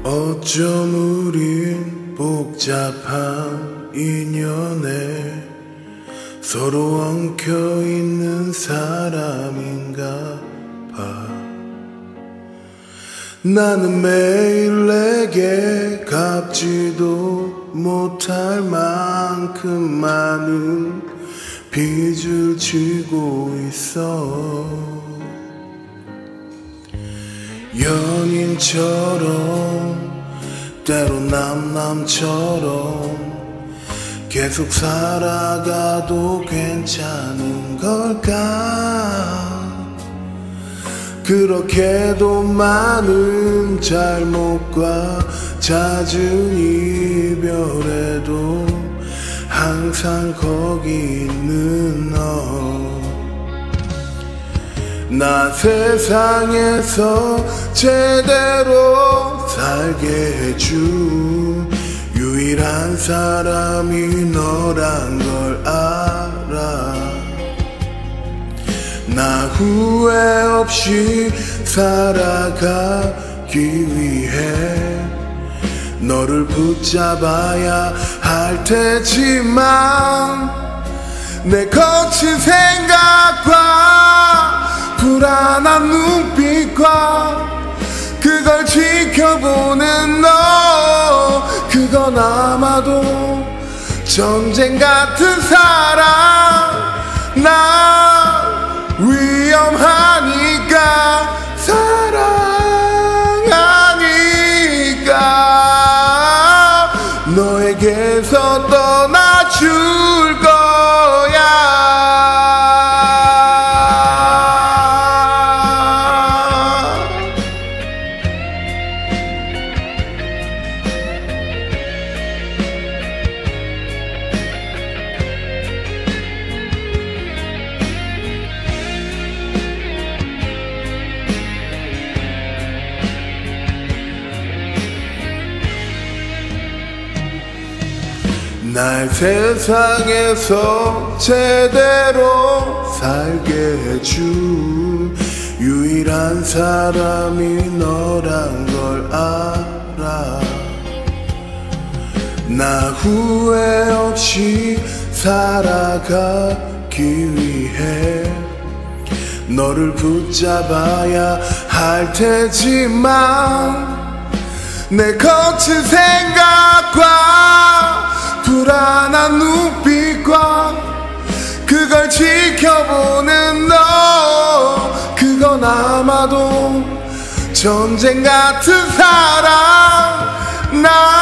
어쩜 우린 복잡한 인연에 서로 엉켜있는 사람인가 봐. 나는 매일 내게 갚지도 못할 만큼 많은 빚을 지고 있어. 연인처럼 때로 남남처럼 계속 살아가도 괜찮은 걸까? 그렇게도 많은 잘못과 잦은 이별에도 항상 거기 있는 너. 나 세상에서 제대로 살게 해준 유일한 사람이 너란 걸 알아. 나 후회 없이 살아가기 위해 너를 붙잡아야 할 테지만 내 거친 생각과 불안한 눈빛과 그걸 지켜보는 너, 그건 아마도 전쟁 같은 사랑. 나 위험하니까 사랑하니까 너에게서 떠나줄 거야. 날 세상에서 제대로 살게 해준 유일한 사람이 너란 걸 알아. 나 후회 없이 살아가기 위해 너를 붙잡아야 할 테지만 내 거친 생각과 불안한 눈빛과 그걸 지켜보는 너, 그건 아마도 전쟁 같은 사랑. 나